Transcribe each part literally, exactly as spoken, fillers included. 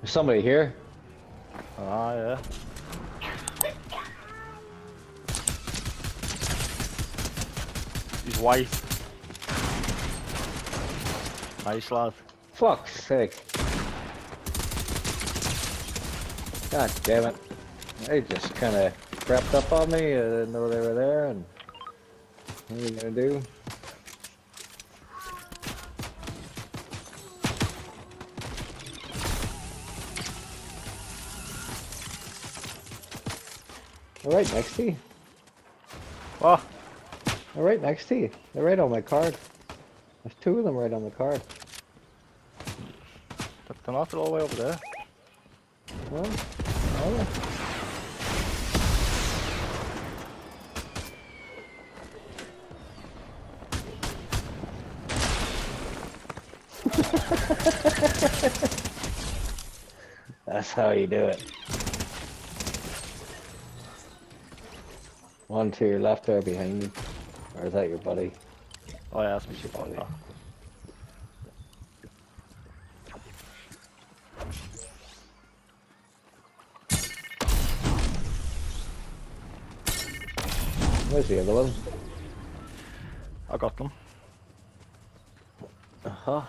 Somebody here. Ah, yeah. He's white. Nice lad. Fuck's sake. God damn it. They just kind of crept up on me. I didn't know they were there. And what are you gonna do? They're right next to you. What? They're right next to you. They're right on my card. There's two of them right on the card. They're not all the way over there. Well, oh. That's how you do it. One to your left there behind you. Or is that your buddy? Oh yeah, that's my shit. Buddy. Where's the other one? I got them. Uh-huh.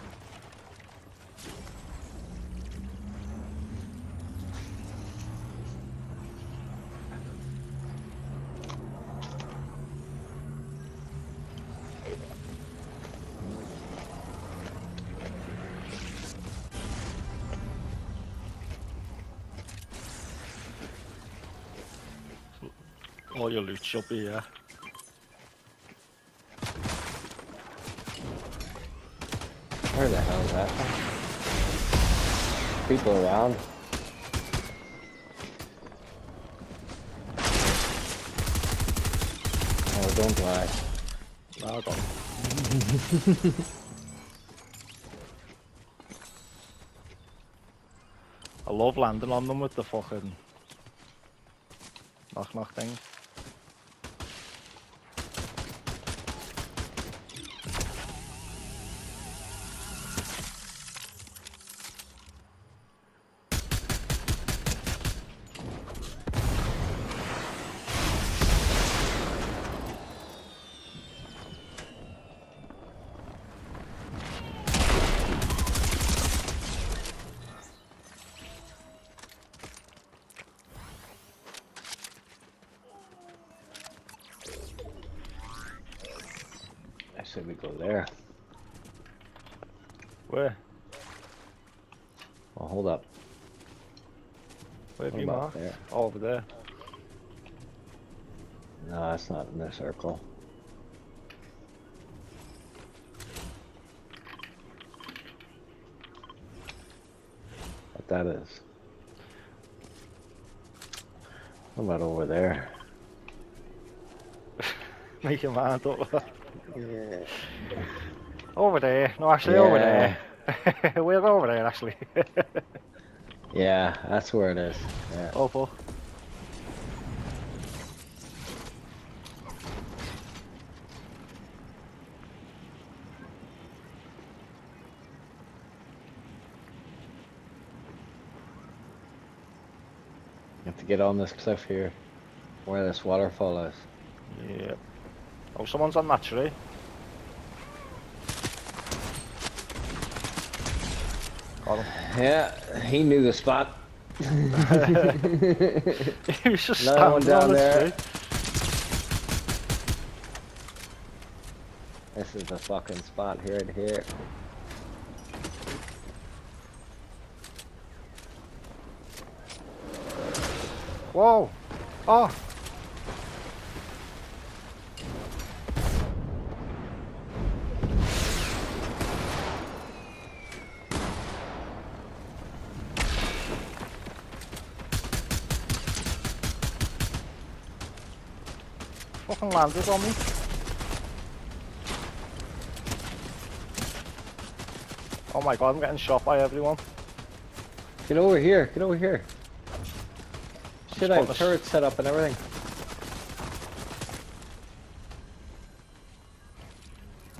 All your loot should be, yeah. Where the hell is that? People around. Oh, don't die. No, I got them. I love landing on them with the fucking knock knock thing. I said we go there. Where? Well, hold up. Where have What you about marked? there? Oh, over there. No, that's not in the circle. What that is? What about over there? Make your mind up. Yeah. Over there. No, actually, Yeah. over there. We're over there, actually. Yeah, that's where it is. Yeah. Oh, fuck. You have to get on this cliff here, where this waterfall is. Yep. Oh, someone's on that tree. Got him. Yeah, he knew the spot. He was just Another one standing down on the there. tree. This is the fucking spot here and here. Whoa! Oh! Fucking landed on me. Oh my god, I'm getting shot by everyone. Get over here, get over here. Shit, I have Spot us. turrets set up and everything.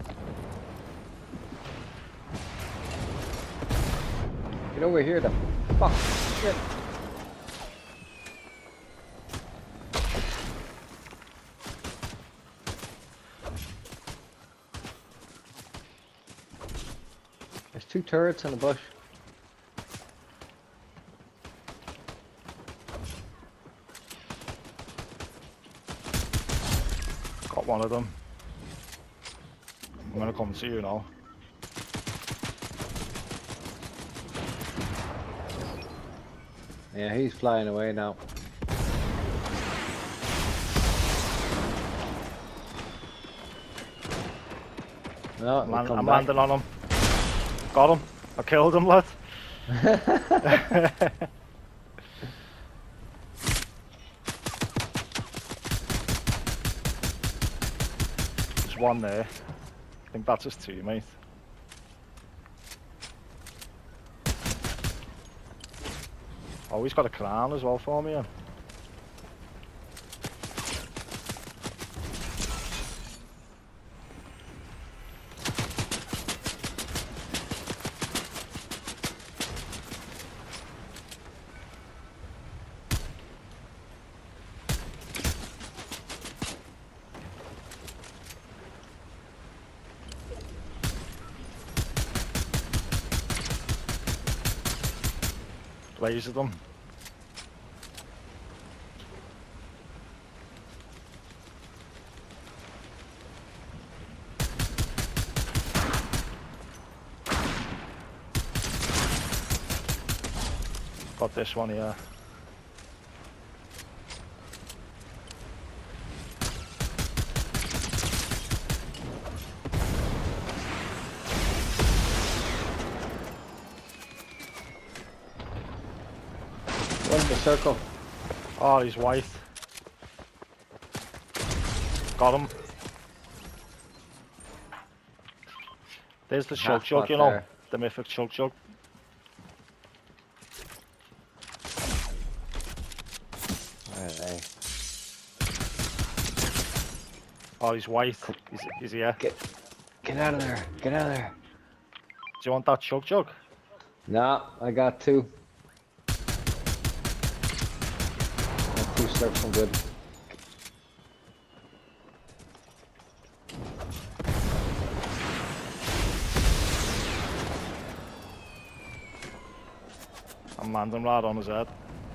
Get over here, though. Fuck. Shit. There's two turrets in the bush. Got one of them. I'm gonna come to you now. Yeah, he's flying away now. No, I'm, he'll land come I'm back. landing on him. Got him. I killed him, lad. There's one there. I think that's his teammate. Oh, he's got a crown as well for me. Yeah. Lasered them. Got this one here. What's the circle? Oh, he's white. Got him. There's the chug Half chug, pot you know, there. the mythic chug chug. Where are they? Oh, he's white. He's, he's here. Get, get out of there! Get out of there! Do you want that chug chug? No, I got two. Got two steps, I'm good. I'm landing right on his head.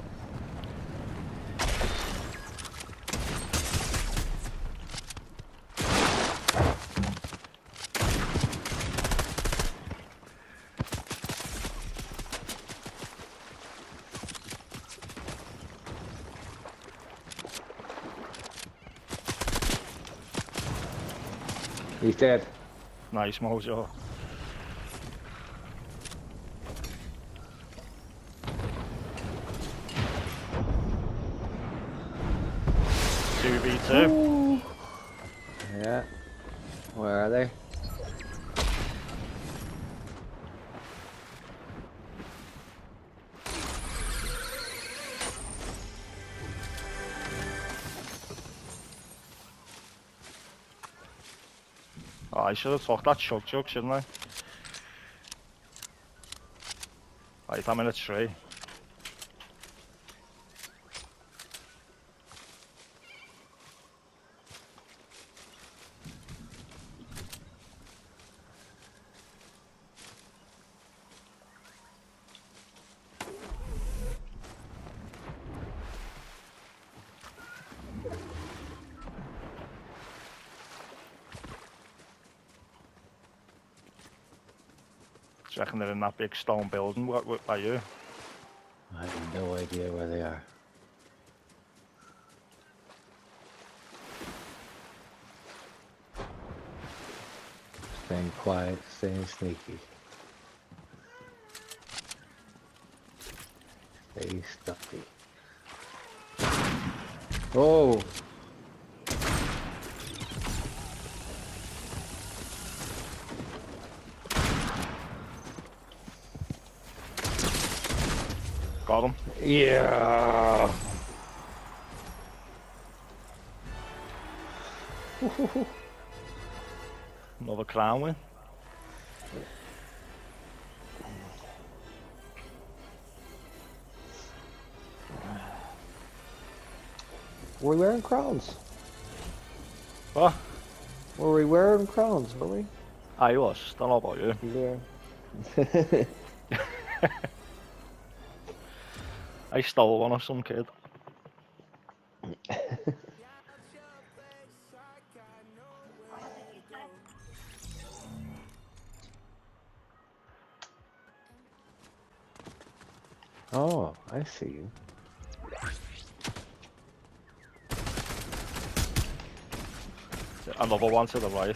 He's dead. Nice, Mojo. two v two. Yeah. Where are they? Oh, I should have took that chug chug, shouldn't I? Right, I'm in a tree. Do you reckon they're in that big stone building what, what, by you? I have no idea where they are. Staying quiet, staying sneaky. Stay stuffy. Oh! Got him. Yeah! Another crown win. Were we wearing crowns? What? Were we wearing crowns, were we? I was. Don't know about you. Yeah. I stole one of some kid. Oh, I see you. Another one to the right.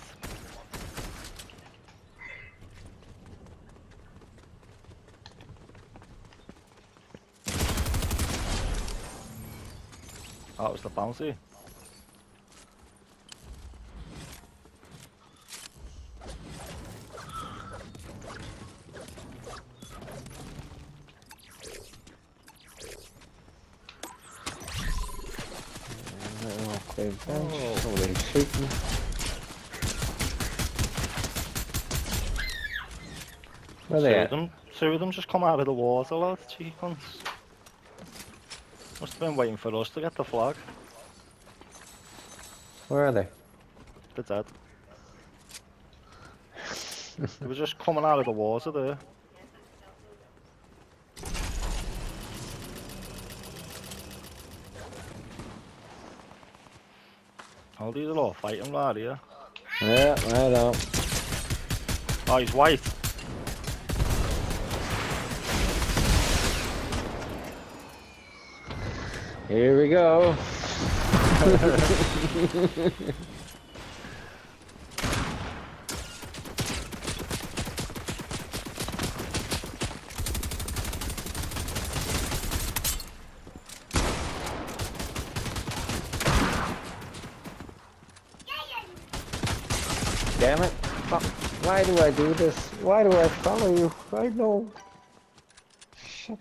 That was the bounty. Okay, bench. Oh. Somebody shooting. Where Two they of at? them, two of them just come out of the water, lad. Cheeky cunts. Must have been waiting for us to get the flag. Where are they? They're dead. They were just coming out of the water there. Oh, these are all fighting lad here. Yeah, I know. Oh, he's white. Here we go. Damn it. Why do I do this? Why do I follow you? I know. Shit.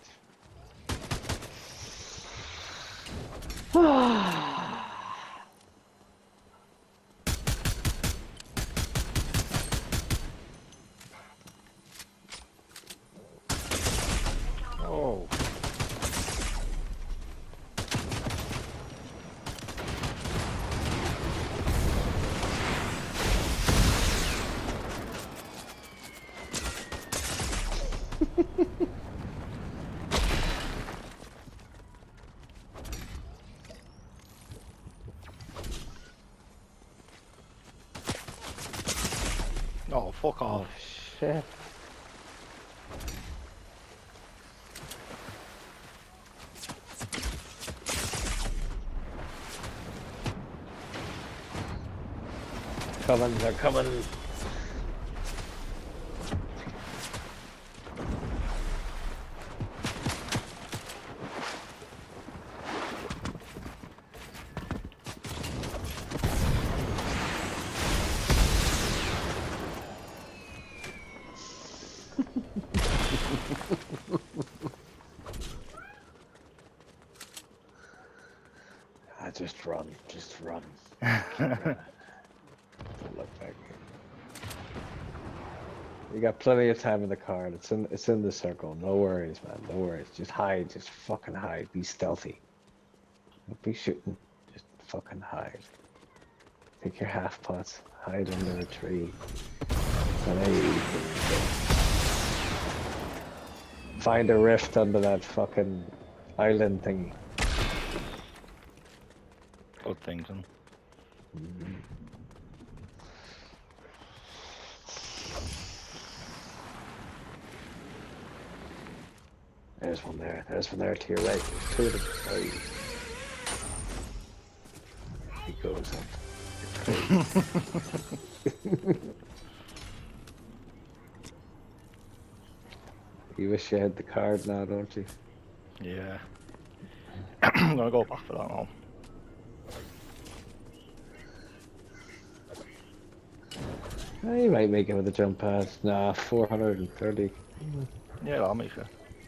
Oh. Oh, fuck Oh, off. shit. Coming, they're coming. I just run, just run. Don't look back. You got plenty of time in the car. It's in, it's in the circle. No worries, man. No worries. Just hide. Just fucking hide. Be stealthy. Don't be shooting. Just fucking hide. Take your half pots. Hide under a tree. And there you go. Find a rift under that fucking island thingy. Good thinking. Mm-hmm. There's one there. There's one there to your right. There's two of them. Oh, he goes up. You wish you had the card now, don't you? Yeah. I'm gonna go back for that now. Oh, you might make it with a jump pad. Nah, four hundred thirty. Yeah, I'll make it.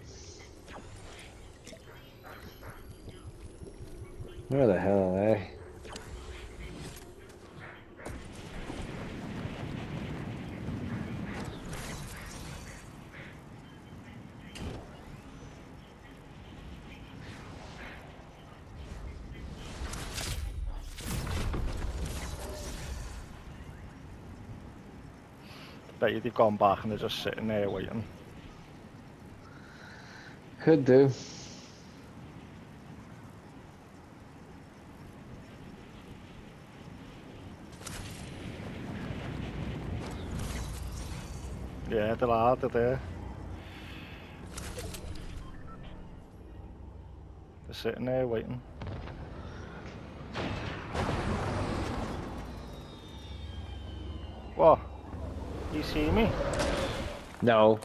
Where the hell are they? Bet you they've gone back and they're just sitting there waiting. Could do. Yeah, they're out, they're there. They're sitting there waiting. What? You see me? No.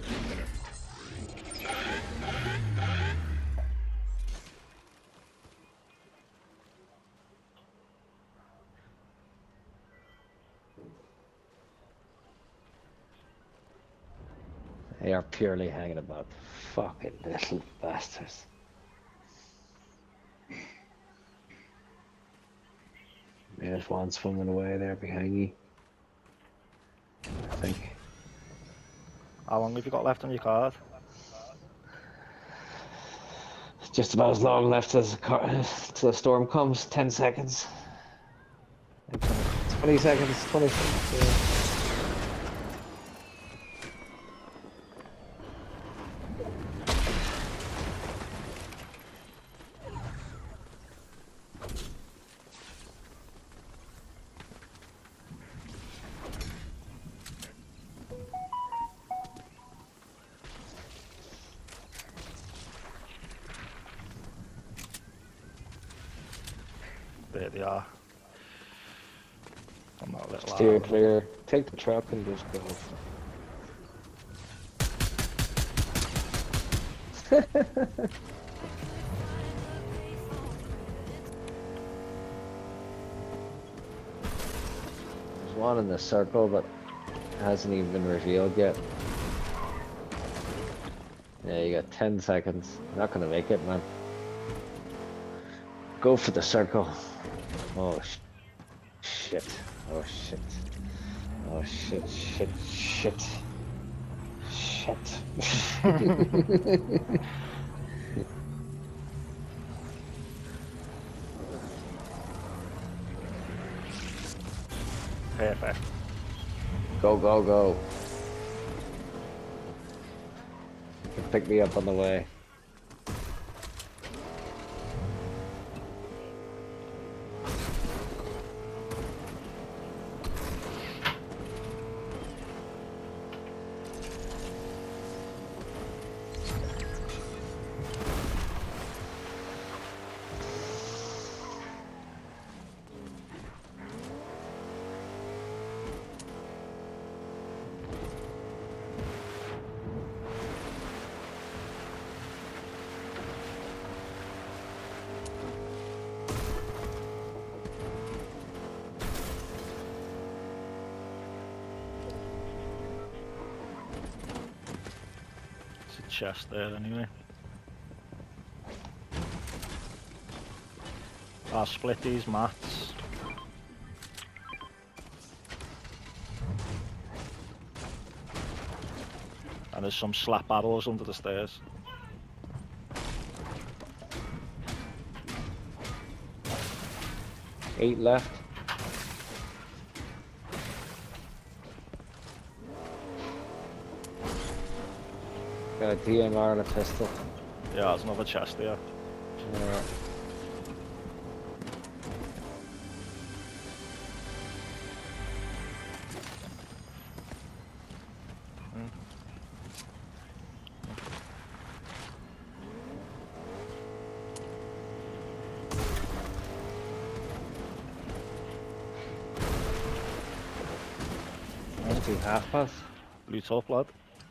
They are purely hanging about. Fucking little bastards. There's one swimming away there behind you. I think. How long have you got left on your card? Just about as long left as the car till the storm comes. Ten seconds. Twenty seconds. Twenty seconds. Yeah. There they are. I'm not a little Steer out. clear. Take the truck and just go. There's one in the circle, but it hasn't even been revealed yet. Yeah, you got ten seconds. Not gonna make it, man. Go for the circle. Oh sh shit. Oh shit. Oh shit, shit, shit. Shit. Perfect. Go, go, go. You can pick me up on the way. Chest there anyway. I'll split these mats. And there's some slap arrows under the stairs. Eight left. Got a D M R and a pistol. Yeah, there's another chest there. Yeah. Hmm. Let's do half pass. Blue top, lad.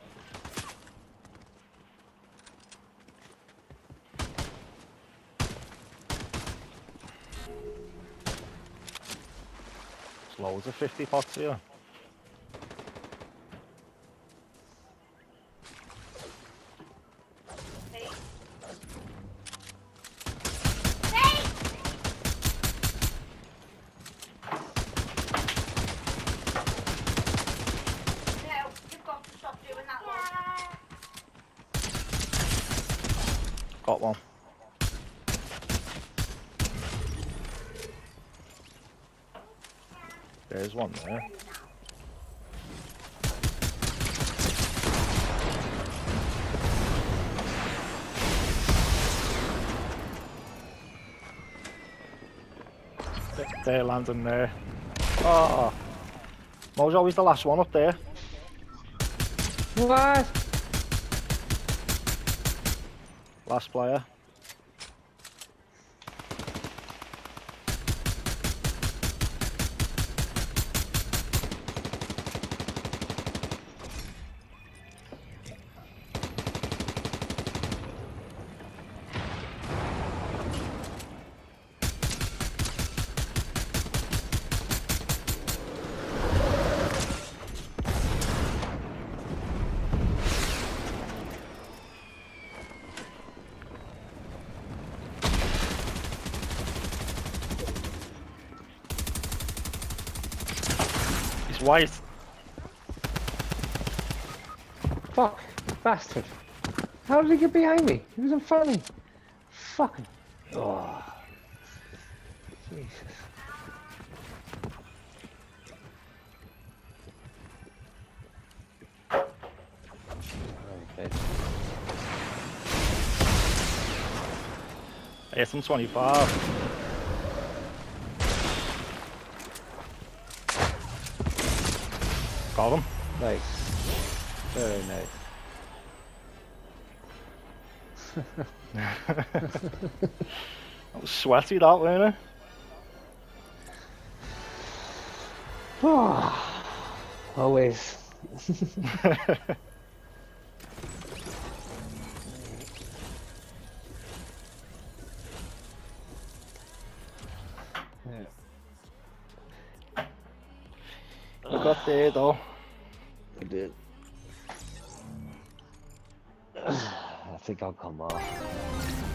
There's loads of fifty pots here. Got one. There's one there. They're landing there. Oh, Mo's always the last one up there. What? Last player. White. Fuck, bastard. How did he get behind me? He was in front of me. Fucking. Oh. Jesus. Okay. S M twenty-five. Got him. Nice. Very nice. That was sweaty, that, wasn't it? Oh, always. Yeah. I got there though. I did. I think I'll come off.